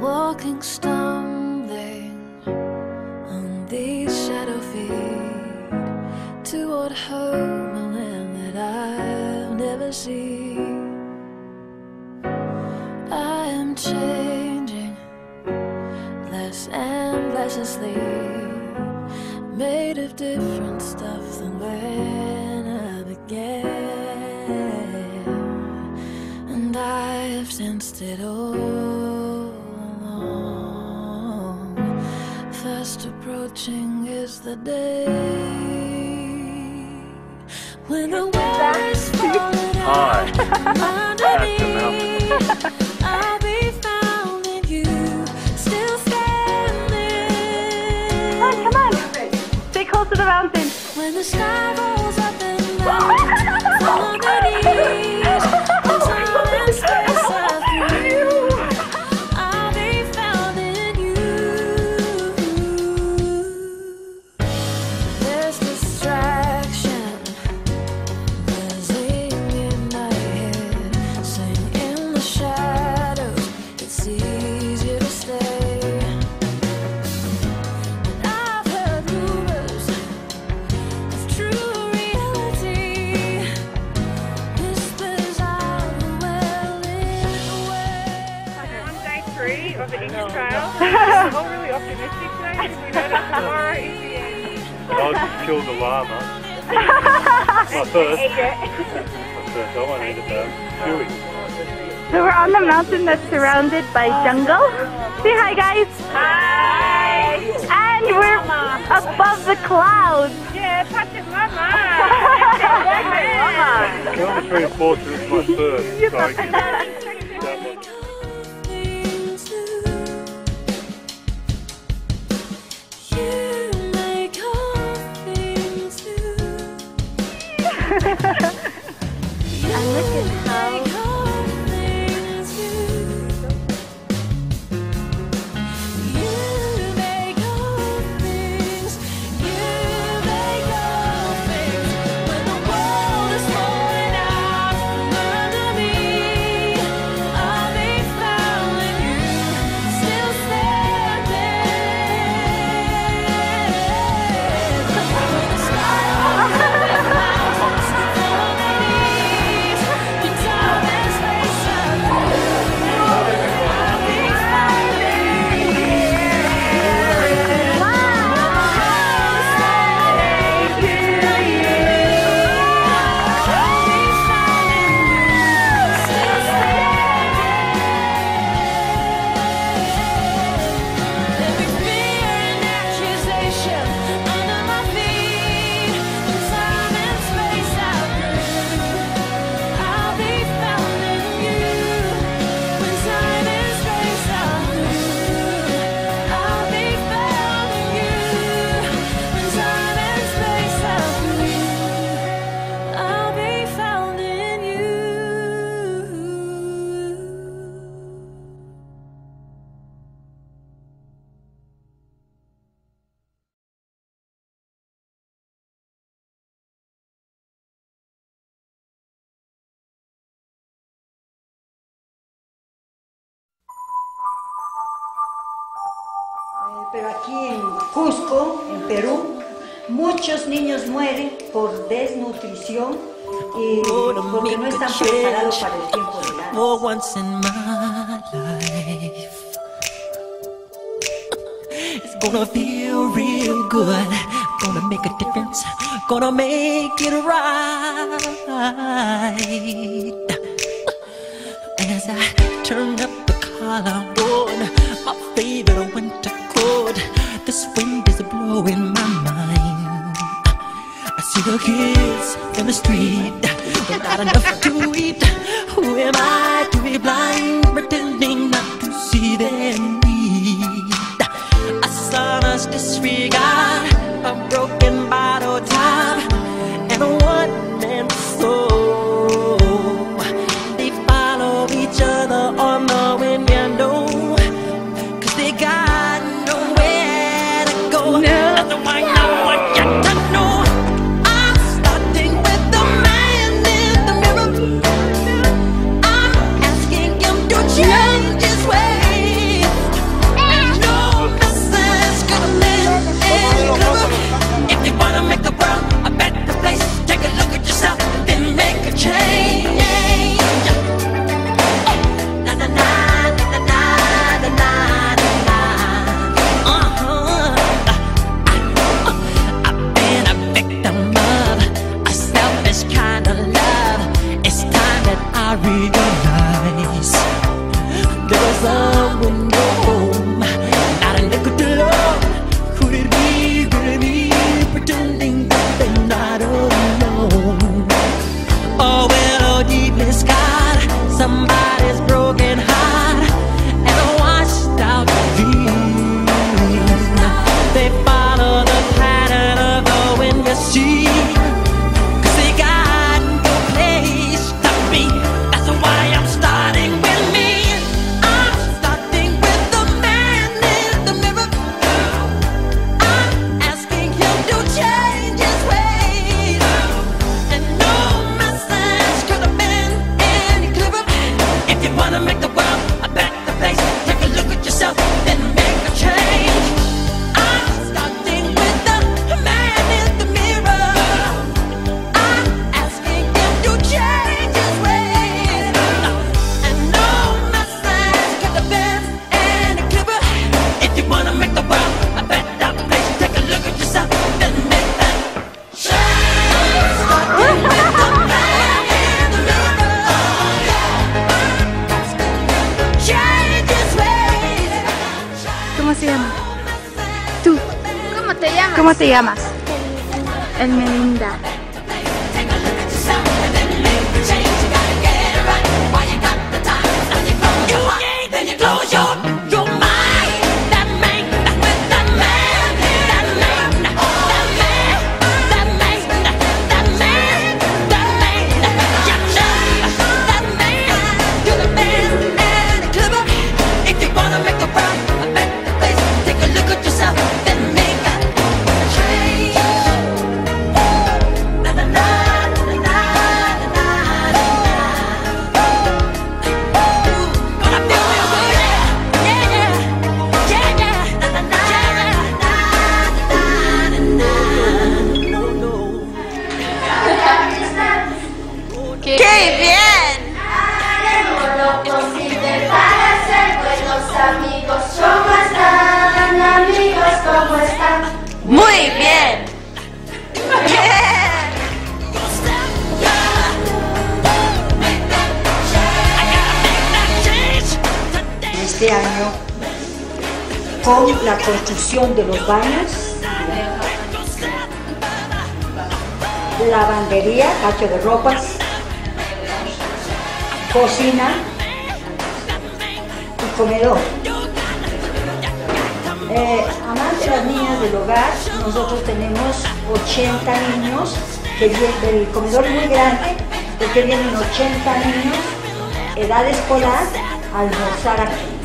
walking, stumbling on these shadow feet toward home, a land that I've never seen. I am changing less and less asleep, made of different stuff than when I began, and I have sensed it all along. Fast approaching is the day when the world is falling out underneath. I'll be found in you, still standing. Come on, stay close to the mountain. When the sky rolls up and down from underneath, and time and space are through, I'll be found in you. There's distraction buzzing in my head, saying in the shadows it's easier to stay. And I've heard rumors of true reality, whispers out the well-lit way. On day 3 of the English Trail, we're all really optimistic today because we know that tomorrow is the end. I just killed a llama. My first. I won't eat it though. Chewy. So we're on the mountain that's surrounded by jungle. Say hi, guys. Hi. And we're above the clouds. Yeah, touch it, mama. Kilometre 3 and 4 is my first. So I can that much. And look at how pero aquí en Cusco, en Perú, muchos niños mueren por desnutrición y porque no están preparados para el tiempo de edad. For once in my life, it's gonna feel real good, gonna make a difference, gonna make it right. As I turn up the collar on my favorite winter coat, this wind is blowing my mind. I see the kids in the street, but not enough to eat. Who am I to be blind, pretending not to see their need? A son's disregard, a broken bottle top, and a one-man soul. They follow each other on the window, 'cause they got nowhere to go. That's why I want you to know I'm starting with the man in the mirror. I'm asking him to change his ways. I realize there was someone home, not a nickel to love. Could it be, pretending that they're not alone? Oh, well, oh, needless God, somebody's broken heart and a washed out dream. They follow the pattern of the wind, you see, 'cause they got no place to be. That's why I'm starting with me. I'm starting with the man in the mirror. I'm asking him to change his ways. And no message could have been any clearer. If you wanna make the world a better place, take a look at yourself, then make a change. I'm starting with the man in the mirror. I'm asking him to change his ways. And no message could have been any clearer. If you wanna make the world a better place, take a look at yourself, then make that change. Starting with the man in the mirror. Change his ways. ¿Cómo se llama? Tú. ¿Cómo te llamas? ¿Cómo te llamas? El Melinda. Take a look at yourself and then make the change. You gotta get it right while you got the time. Now you close your eyes, then you close your mind. That man, that man, that man, that man, that man, that man, that man, that man. You know that man. You're the man and clever. If you wanna make the world a better place, take a look at yourself, then make that change. Na na na na na na na. Gonna feel real good, yeah, yeah, yeah, yeah. Na na na na na na. No, no. ¡Qué bien! Haremos lo posible para ser buenos amigos. ¿Cómo están, amigos? ¿Cómo están? ¡Muy bien! Este año, con la construcción de los baños, lavandería, cacho de ropas, cocina y comedor. Amante de las niñas del hogar, nosotros tenemos 80 niños, que vienen, el comedor es muy grande, porque vienen 80 niños, edad escolar, a almorzar aquí.